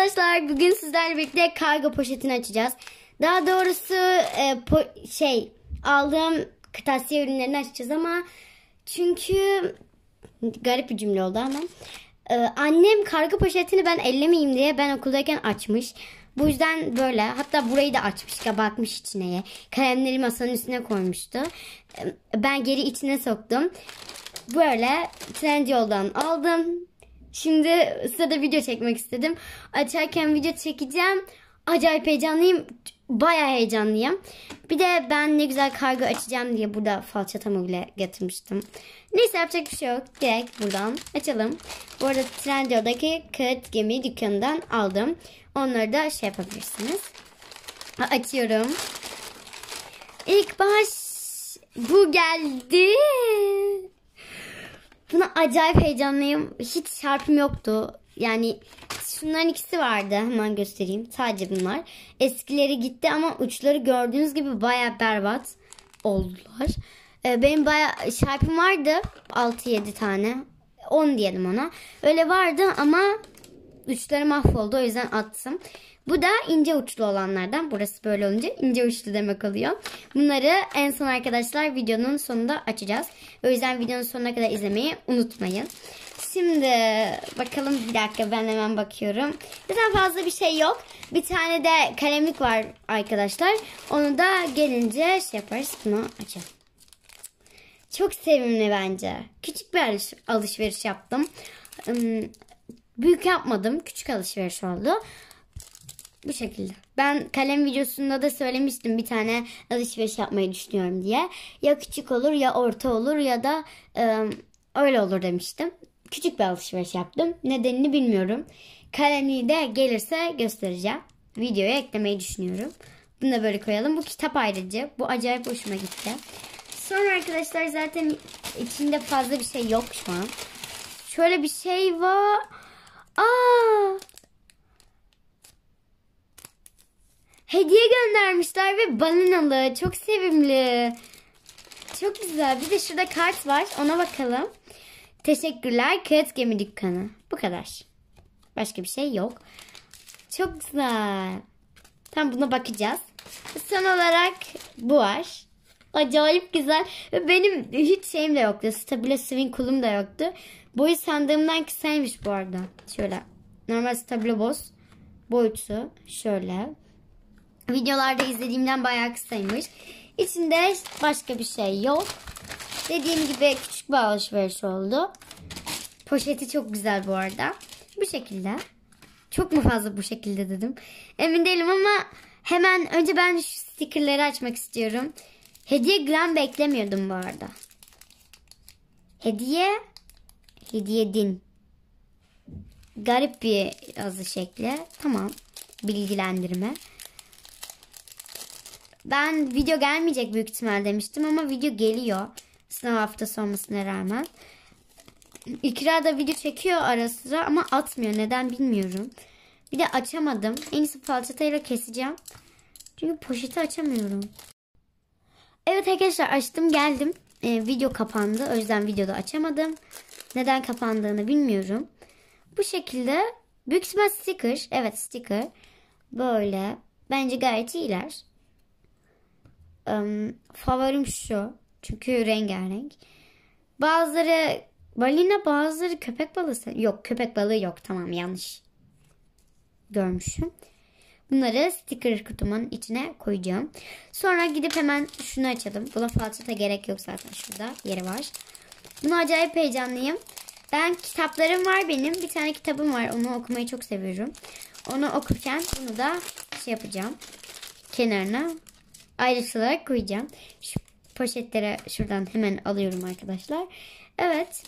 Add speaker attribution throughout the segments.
Speaker 1: arkadaşlar, bugün sizlerle birlikte kargo poşetini açacağız. Daha doğrusu aldığım kırtasiye ürünlerini açacağız ama çünkü garip bir cümle oldu ama annem kargo poşetini ben ellemeyeyim diye ben okuldayken açmış. Bu yüzden böyle, hatta burayı da açmış, bakmış içine. Kalemleri masanın üstüne koymuştu. Ben geri içine soktum. Böyle Trendyol'dan aldım. Şimdi sırada video çekmek istedim. Açarken video çekeceğim. Acayip heyecanlıyım. Bayağı heyecanlıyım. Bir de ben ne güzel kargo açacağım diye burada falçatamı bile getirmiştim. Neyse, yapacak bir şey yok. Direkt buradan açalım. Bu arada Trendyol'daki Kağıt Gemi dükkanından aldım. Onları da yapabilirsiniz. Açıyorum. İlk baş bu geldi. Buna acayip heyecanlıyım. Hiç çarpım yoktu. Yani şunların ikisi vardı. Hemen göstereyim. Sadece bunlar. Eskileri gitti ama uçları gördüğünüz gibi bayağı berbat oldular. Benim bayağı çarpım vardı. 6-7 tane. 10 diyelim ona. Öyle vardı ama uçları mahvoldu. O yüzden attım. Bu da ince uçlu olanlardan. Burası böyle olunca ince uçlu demek oluyor. Bunları en son arkadaşlar videonun sonunda açacağız. O yüzden videonun sonuna kadar izlemeyi unutmayın. Şimdi bakalım, bir dakika, ben hemen bakıyorum. Zaten fazla bir şey yok. Bir tane de kalemlik var arkadaşlar. Onu da gelince yaparız. Bunu açalım. Çok sevimli bence. Küçük bir alışveriş yaptım. Büyük yapmadım. Küçük alışveriş oldu. Bu şekilde. Ben kalem videosunda da söylemiştim, bir tane alışveriş yapmayı düşünüyorum diye. Ya küçük olur, ya orta olur, ya da öyle olur demiştim. Küçük bir alışveriş yaptım. Nedenini bilmiyorum. Kalemi de gelirse göstereceğim. Videoya eklemeyi düşünüyorum. Bunu da böyle koyalım. Bu kitap ayrıcı. Bu acayip hoşuma gitti. Sonra arkadaşlar zaten içinde fazla bir şey yok şu an. Şöyle bir şey var. Hediye göndermişler ve balinalı. Çok sevimli. Çok güzel. Bir de şurada kart var. Ona bakalım. Teşekkürler Kağıt Gemi dükkanı. Bu kadar. Başka bir şey yok. Çok güzel. Tam buna bakacağız. Son olarak bu var. Acayip güzel. Benim hiç şeyim de yoktu. Stabilo swing kolum da yoktu. Boyu sandığımdan kısaymış bu arada. Şöyle. Normal stabilo boz. Boyutu. Şöyle. Videolarda izlediğimden bayağı kısaymış. İçinde başka bir şey yok. Dediğim gibi küçük bir alışveriş oldu. Poşeti çok güzel bu arada. Bu şekilde. Çok mu fazla bu şekilde dedim. Emin değilim ama hemen önce ben şu stickerleri açmak istiyorum. Hediye gram beklemiyordum bu arada. Hediye din. Garip bir yazı şekli. Tamam. Bilgilendirme. Ben video gelmeyecek büyük ihtimal demiştim ama video geliyor. Sınav haftası olmasına rağmen. İkra da video çekiyor ara sıra ama atmıyor. Neden bilmiyorum. Bir de açamadım. En iyisi falçatayla keseceğim. Çünkü poşeti açamıyorum. Evet arkadaşlar, açtım geldim. Video kapandı. O yüzden videoda açamadım. Neden kapandığını bilmiyorum. Bu şekilde. Büyük ihtimal sticker. Evet, sticker. Böyle. Bence gayet iyiler. Favorim şu. Çünkü rengarenk. Bazıları balina, bazıları köpek balığı. Yok, köpek balığı yok. Tamam, yanlış görmüşüm. Bunları sticker kutumun içine koyacağım. Sonra gidip hemen şunu açalım. Buna falçata gerek yok zaten. Şurada yeri var. Buna acayip heyecanlıyım. Ben kitaplarım var benim. Bir tane kitabım var. Onu okumayı çok seviyorum. Onu okurken bunu da yapacağım. Kenarına ayrıntılarak koyacağım. Şu poşetlere şuradan hemen alıyorum arkadaşlar. Evet.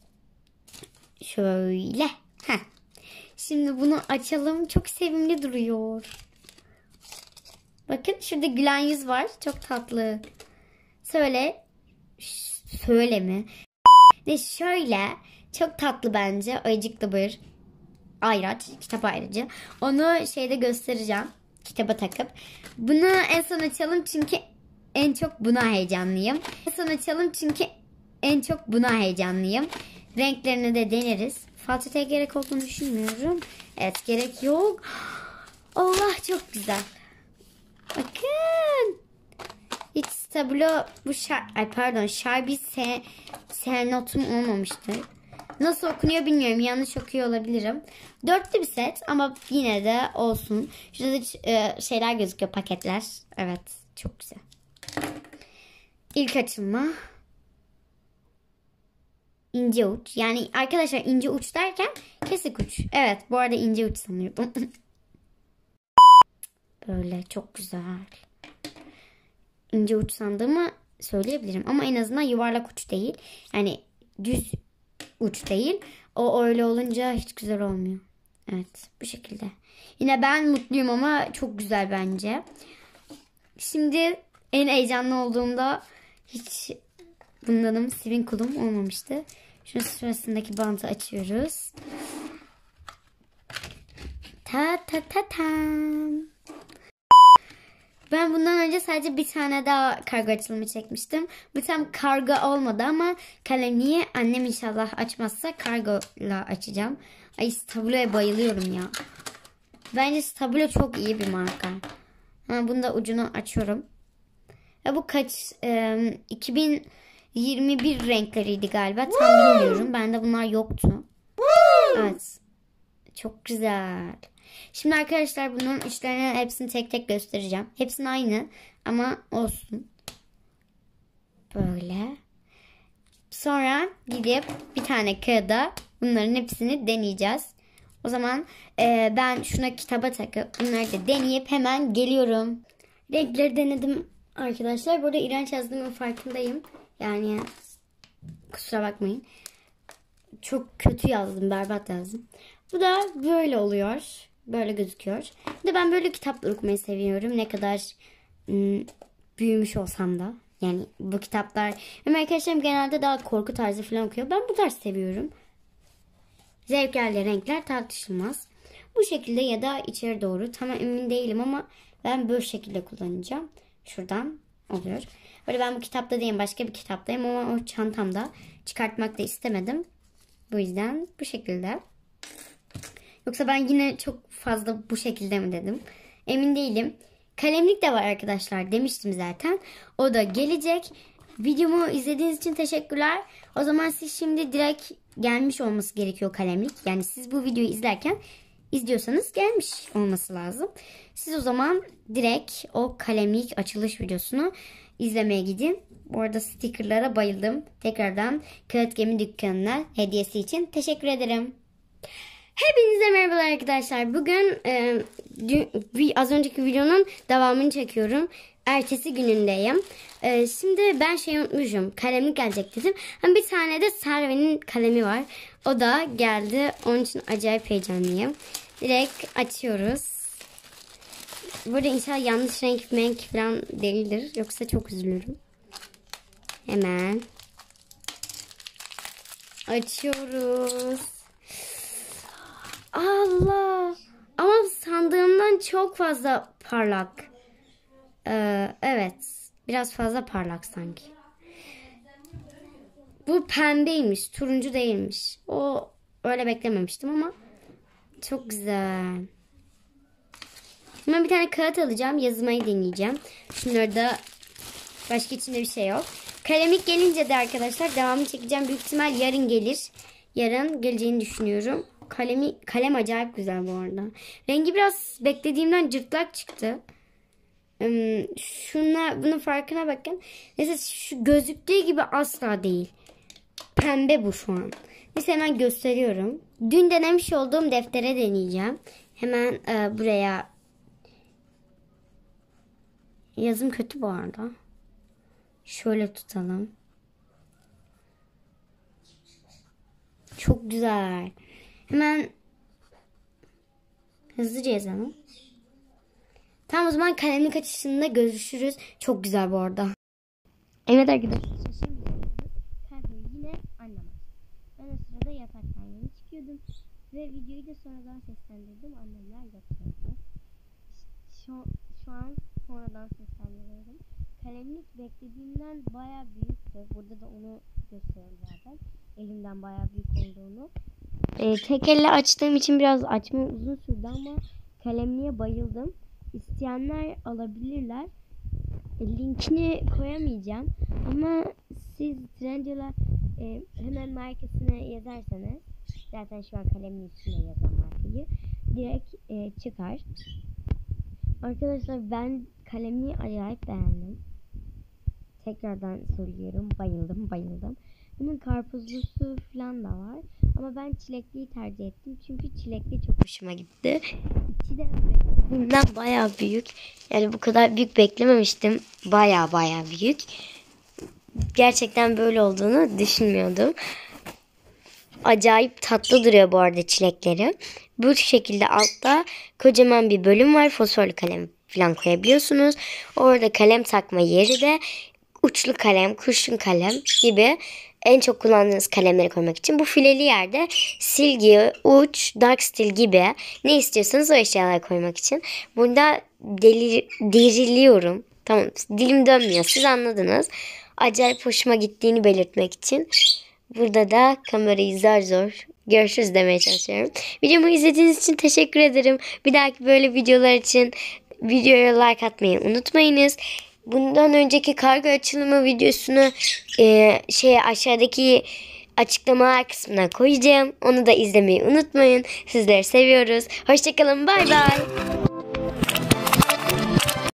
Speaker 1: Şöyle. Şimdi bunu açalım. Çok sevimli duruyor. Bakın şurada gülen yüz var. Çok tatlı. Söyle mi? Ve şöyle. Çok tatlı bence. Ayıcıklı bir ayraç. Kitap ayrıcı. Onu şeyde göstereceğim. Kitaba takıp. Bunu en son açalım çünkü en çok buna heyecanlıyım. Renklerini de deneriz. Falçataya gerek olduğunu düşünmüyorum. Evet, gerek yok. Allah, çok güzel. Bakın. Hiç tablo bu Sharpie notum olmamıştı. Nasıl okunuyor bilmiyorum. Yanlış okuyor olabilirim. Dörtlü bir set ama yine de olsun. Şurada şeyler gözüküyor, paketler. Evet, çok güzel. İlk açılma. İnce uç. Yani arkadaşlar, ince uç derken kesik uç. Evet, bu arada ince uç sanıyordum. Böyle çok güzel. İnce uç sandığımı söyleyebilirim. Ama en azından yuvarlak uç değil. Yani düz uç değil. O öyle olunca hiç güzel olmuyor. Evet, bu şekilde. Yine ben mutluyum ama çok güzel bence. Şimdi en heyecanlı olduğumda hiç bundanım sivin kulum olmamıştı. Şunun sırasındaki bantı açıyoruz. Ta ta ta tam. Ben bundan önce sadece bir tane daha kargo açılımı çekmiştim. Bu tam kargo olmadı ama kalemliği annem inşallah açmazsa kargoyla açacağım. Ay, Stablo'ya bayılıyorum ya. Bence Stablo çok iyi bir marka. Ama bunu da ucunu açıyorum. Ya bu kaç? 2021 renkleriydi galiba. Tam bilmiyorum. Bende bunlar yoktu. Evet. Çok güzel. Şimdi arkadaşlar bunun uçlarını hepsini tek tek göstereceğim. Hepsinin aynı ama olsun. Böyle. Sonra gidip bir tane kağıda bunların hepsini deneyeceğiz. O zaman ben şuna kitaba takıp bunları da deneyip hemen geliyorum. Renkleri denedim arkadaşlar. Burada iğrenç yazdığımın farkındayım. Yani kusura bakmayın. Çok kötü yazdım, berbat yazdım. Bu da böyle oluyor. Böyle gözüküyor. Bir de ben böyle kitaplar okumayı seviyorum. Ne kadar büyümüş olsam da. Yani bu kitaplar. Benim arkadaşlarım genelde daha korku tarzı falan okuyor. Ben bu tarz seviyorum. Zevklerle renkler tartışılmaz. Bu şekilde ya da içeri doğru. Tam emin değilim ama ben böyle şekilde kullanacağım. Şuradan oluyor. Böyle ben bu kitapta değilim. Başka bir kitaptayım ama o çantamda çıkartmak da istemedim. Bu yüzden bu şekilde. Yoksa ben yine çok fazla bu şekilde mi dedim. Emin değilim. Kalemlik de var arkadaşlar, demiştim zaten. O da gelecek. Videomu izlediğiniz için teşekkürler. O zaman siz şimdi direkt gelmiş olması gerekiyor kalemlik. Yani siz bu videoyu izliyorsanız gelmiş olması lazım. Siz o zaman direkt o kalemlik açılış videosunu izlemeye gidin. Bu arada stickerlara bayıldım. Tekrardan Kağıt Gemi Dükkanı'na hediyesi için teşekkür ederim. Hepinize merhabalar arkadaşlar. Bugün az önceki videonun devamını çekiyorum. Ertesi günündeyim. Şimdi ben unutmuşum. Kalemlik gelecek dedim. Ama bir tane de Serve'nin kalemi var. O da geldi. Onun için acayip heyecanlıyım. Direkt açıyoruz. Burada inşallah yanlış renk falan değildir. Yoksa çok üzülürüm. Hemen açıyoruz. Allah! Ama sandığımdan çok fazla parlak. Evet. Biraz fazla parlak sanki. Bu pembeymiş. Turuncu değilmiş. O öyle beklememiştim ama çok güzel. Şimdi bir tane kağıt alacağım. Yazmayı deneyeceğim. Şunları da, başka içinde bir şey yok. Kalemlik gelince de arkadaşlar devamını çekeceğim. Büyük ihtimal yarın gelir. Yarın geleceğini düşünüyorum. Kalem acayip güzel bu arada. Rengi biraz beklediğimden cırtlak çıktı. Bunun farkına bakın. Neyse, şu gözüktüğü gibi asla değil. Pembe bu şu an. Neyse hemen gösteriyorum. Dün denemiş olduğum deftere deneyeceğim. Hemen buraya. Yazım kötü bu arada. Şöyle tutalım. Çok güzel. Hemen hızlıca yazalım. Tamam, o zaman kalemlik açışında görüşürüz. Çok güzel bu arada. Evet arkadaşlar. Şimdi kargoyu yine annem açtı. Ben o sırada yataktan yeni çıkıyordum. Ve videoyu da sonradan seslendirdim. Annemler yatıyordu. Şu an sonradan seslendiriyorum. Kalemlik beklediğimden baya büyüktü. Burada da onu gösteriyorum zaten. Elimden baya büyük olduğunu. Tek elle açtığım için biraz açma uzun sürdü ama kalemliğe bayıldım. İsteyenler alabilirler. Linkini koyamayacağım ama siz Trendyol'a hemen markasını yazarsanız, zaten şu an kalemin üstüne yazan markayı direkt çıkar. Arkadaşlar ben kalemliği acayip beğendim. Tekrardan söylüyorum, bayıldım. Bunun karpuzlusu falan da var. Ama ben çilekliyi tercih ettim. Çünkü çilekli çok hoşuma gitti. İçi de beklediğimden bayağı büyük. Yani bu kadar büyük beklememiştim. Bayağı büyük. Gerçekten böyle olduğunu düşünmüyordum. Acayip tatlı duruyor bu arada çilekleri. Bu şekilde altta kocaman bir bölüm var. Fosforlu kalem falan koyabiliyorsunuz. Orada kalem takma yeri de uçlu kalem, kurşun kalem gibi en çok kullandığınız kalemleri koymak için. Bu fileli yerde silgi, uç, dark stil gibi ne istiyorsanız o eşyaları koymak için. Burada deriliyorum. Tamam, dilim dönmüyor. Siz anladınız. Acayip hoşuma gittiğini belirtmek için. Burada da kamerayı zor görüşürüz demeye çalışıyorum. Videomu izlediğiniz için teşekkür ederim. Bir dahaki böyle videolar için videoya like atmayı unutmayınız. Bundan önceki kargo açılımı videosunu aşağıdaki açıklamalar kısmına koyacağım. Onu da izlemeyi unutmayın. Sizleri seviyoruz. Hoşçakalın. Bay bay.